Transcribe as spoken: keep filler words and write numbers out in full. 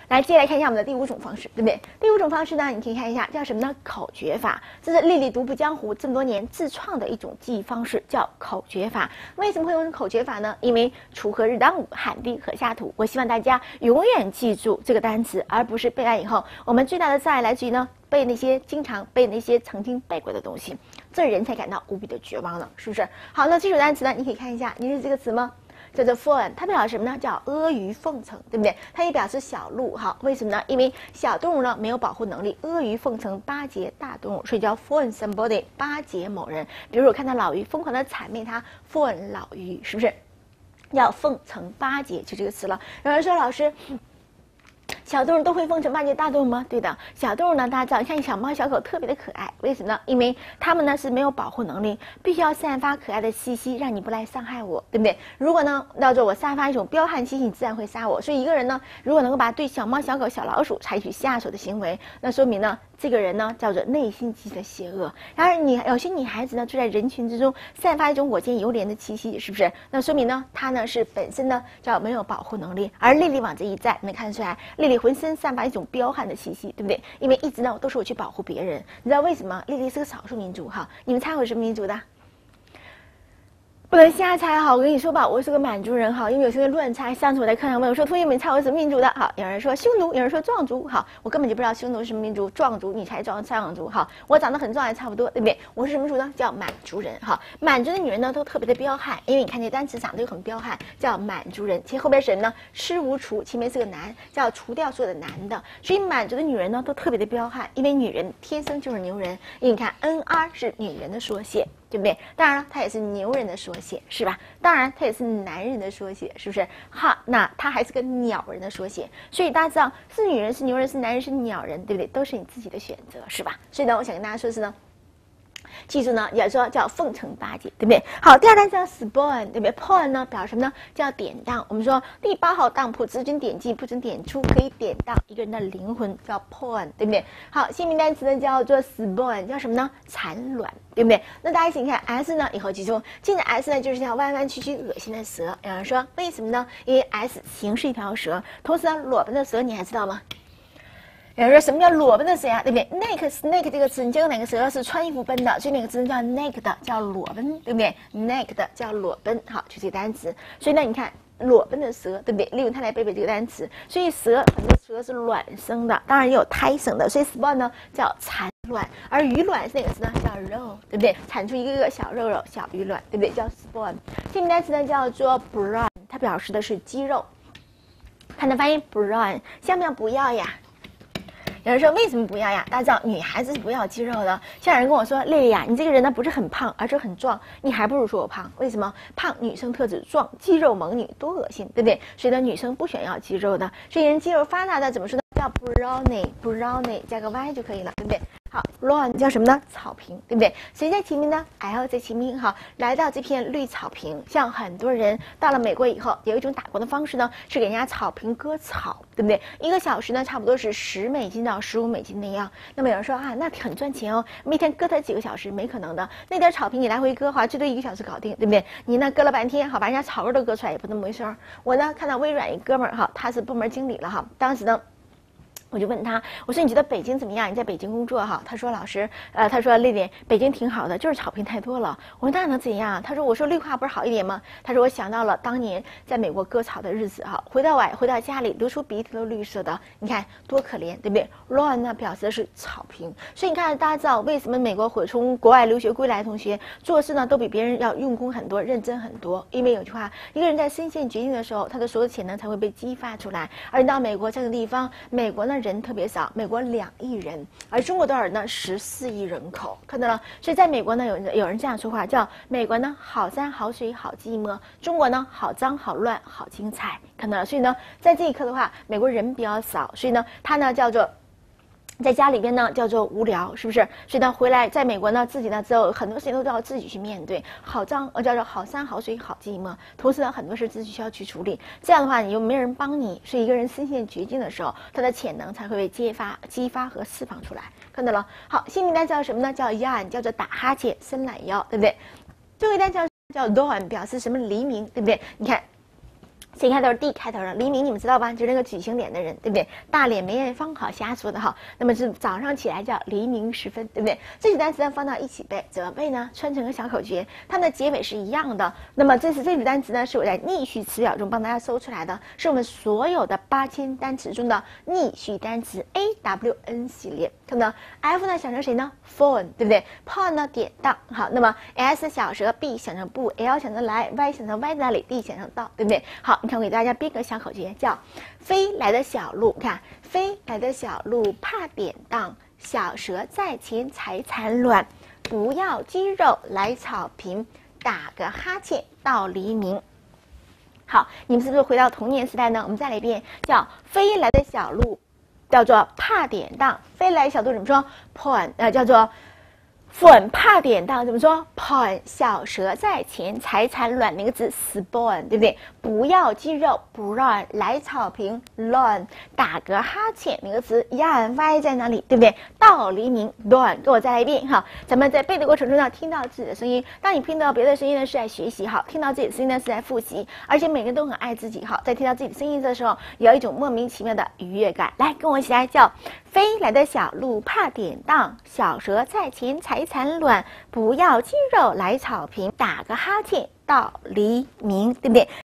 来，接下来看一下我们的第五种方式，对不对？第五种方式呢，你可以看一下叫什么呢？口诀法，这是丽丽独步江湖这么多年自创的一种记忆方式，叫口诀法。为什么会用口诀法呢？因为锄禾日当午，汗滴禾下土。我希望大家永远记住这个单词，而不是背完以后，我们最大的障碍来自于呢背那些经常背那些曾经背过的东西，这人才感到无比的绝望了，是不是？好，那这首单词呢，你可以看一下，你认识这个词吗？叫做 fawn， 它表示什么呢？叫阿谀奉承，对不对？它也表示小鹿，哈，为什么呢？因为小动物呢没有保护能力，阿谀奉承巴结大动物，所以叫 fawn somebody， 巴结某人。比如我看到老鱼疯狂的谄媚他 fawn 老鱼，是不是？要奉承巴结就这个词了。有人说老师，小动物都会奉承巴结大动物吗？对的，小动物呢，大家知道，像小猫小狗特别的可爱，为什么呢？因为它们呢是没有保护能力，必须要散发可爱的气息，让你不来伤害我，对不对？如果呢，叫做我散发一种彪悍气息，你自然会杀我。所以一个人呢，如果能够把对小猫小狗小老鼠采取下手的行为，那说明呢，这个人呢叫做内心极其的邪恶。然而你有些女孩子呢，就在人群之中散发一种我见犹怜的气息，是不是？那说明呢，她呢是本身呢叫没有保护能力。而丽丽往这一站，能看得出来，丽丽浑身散发一种彪悍的气息，对不对？因为一直呢都是我去保护别人。你知道为什么？丽丽是个少数民族哈，你们猜我是什么民族的？不能瞎猜哈，我跟你说吧，我是个满族人哈，因为有些人乱猜。上次我在课上问我说，同学们猜我是什么民族的？好，有人说匈奴，有人说壮族，好，我根本就不知道匈奴是什么民族，壮族你猜壮壮族，好，我长得很壮也差不多，对不对？我是什么族呢？叫满族人哈。满族的女人呢都特别的彪悍，因为你看这单词长得又很彪悍，叫满族人。其实后边是人呢，吃无除，前面是个男，叫除掉所有的男的，所以满族的女人呢都特别的彪悍，因为女人天生就是牛人。因为你看 N R 是女人的缩写，对不对？当然了，它也是牛人的缩写，是吧？当然，它也是男人的缩写，是不是？哈，那它还是个鸟人的缩写。所以大家知道，是女人是牛人，是男人是鸟人，对不对？都是你自己的选择，是吧？所以呢，我想跟大家说的是呢，记住呢，也说叫奉承巴结，对不对？好，第二单词叫 spawn， 对不对 ？pawn 呢表示什么呢？叫典当。我们说第八号当铺只准点进，不准点出，可以典当一个人的灵魂，叫 pawn， 对不对？好，新名单词呢叫做 spawn， 叫什么呢？产卵，对不对？那大家一起看 S 呢，以后记住，进的 S 呢就是条弯弯曲曲、恶心的蛇。有人说为什么呢？因为 S 形是一条蛇，同时呢，裸奔的蛇你还知道吗？有人说什么叫裸奔的蛇呀、啊？对不对 ？naked snake 这个词，你见过哪个蛇是穿衣服奔的？所以哪个字叫 naked， 叫裸奔，对不对 ？naked 叫裸奔，好，就这个单词。所以呢，你看裸奔的蛇，对不对？利用它来背背这个单词。所以蛇很多蛇是卵生的，当然也有胎生的。所以 spawn 呢叫产卵，而鱼卵是哪个词呢？叫肉，对不对？产出一个个小肉肉、小鱼卵，对不对？叫 spawn。这名单词呢叫做 brawn， 它表示的是肌肉。看它发音 brawn， 像不像不要呀？有人说为什么不要呀？大家知道女孩子是不要肌肉的。像有人跟我说，丽丽呀，你这个人呢不是很胖，而是很壮，你还不如说我胖。为什么？胖女生特质，壮肌肉猛女多恶心，对不对？所以呢，女生不选要肌肉的，所以人肌肉发达的怎么说呢？叫 brawny，brawny 加个 y 就可以了，对不对？好 ，lawn 叫什么呢？草坪，对不对？谁在其名呢 ？L 在其名。好，来到这片绿草坪，像很多人到了美国以后，有一种打工的方式呢，是给人家草坪割草，对不对？一个小时呢，差不多是十美金到十五美金那样。那么有人说啊，那很赚钱哦，每天割它几个小时，没可能的。那点草坪你来回割的话，最多一个小时搞定，对不对？你呢割了半天，好把人家草根都割出来，也不那么回事儿。我呢看到微软一哥们儿哈，他是部门经理了哈，当时呢。我就问他，我说你觉得北京怎么样？你在北京工作哈？他说老师，呃，他说丽丽，北京挺好的，就是草坪太多了。我说那能怎样？他说我说绿化不是好一点吗？他说我想到了当年在美国割草的日子哈，回到晚回到家里流出鼻涕都绿色的，你看多可怜，对不对 ？lawn 呢表示的是草坪，所以你看大家知道为什么美国会从国外留学归来的同学做事呢都比别人要用功很多、认真很多，因为有句话，一个人在深陷绝境的时候，他的所有潜能才会被激发出来。而你到美国这个地方，美国呢。人特别少，美国两亿人，而中国多少人呢？十四亿人口，看到了。所以在美国呢，有人有人这样说话，叫美国呢好山好水好寂寞，中国呢好脏好乱好精彩，看到了。所以呢，在这一刻的话，美国人比较少，所以呢，它呢叫做。在家里边呢叫做无聊，是不是？所以呢回来在美国呢自己呢之后很多事情都要自己去面对，好脏呃叫做好山好水好寂寞，同时呢很多事自己需要去处理，这样的话你又没人帮你，所以一个人深陷绝境的时候，他的潜能才会被激发、激发和释放出来，看到了？好，新名单叫什么呢？叫 yawn， 叫做打哈欠、伸懒腰，对不对？最后一单叫叫 dawn， 表示什么黎明，对不对？你看。 谁开头 D 开头的黎明，你们知道吧？就是那个举行脸的人，对不对？大脸没人方好瞎说的哈。那么是早上起来叫黎明时分，对不对？这些单词呢放到一起背，怎么背呢？串成个小口诀，它们的结尾是一样的。那么这是这组单词呢，是我在逆序词表中帮大家搜出来的，是我们所有的八千单词中的逆序单词 A W N 系列。看到 F 呢想成谁呢 ？Phone， 对不对 ？Pon 呢典当，好，那么 S 小舌 B 想成不 ，L 想成来 ，Y 想成歪在哪里 ，D 想成到，对不对？好。你看，我给大家编个小口诀，叫“飞来的小鹿”。看，飞来的小鹿怕典当，小蛇在前才产卵。不要鸡肉来草坪，打个哈欠到黎明。好，你们是不是回到童年时代呢？我们再来一遍，叫“飞来的小鹿”，叫做怕典当。飞来小鹿怎么说 ？pon 呃，叫做。粉怕典当怎么说 ？pon 小蛇在前才产卵那个字 spawn 对不对？不要鸡肉不乱来草坪 lawn 打个哈欠那个词 yarn y 在哪里对不对？到黎明 dawn 给我再来一遍哈。咱们在背的过程中呢，听到自己的声音，当你听到别的声音呢是在学习哈，听到自己的声音呢是在复习，而且每个人都很爱自己哈，在听到自己的声音的时候，有一种莫名其妙的愉悦感。来，跟我一起来叫。飞来的小鹿怕典当，小蛇在前才产卵。不要鸡肉来草坪，打个哈欠到黎明，对不对？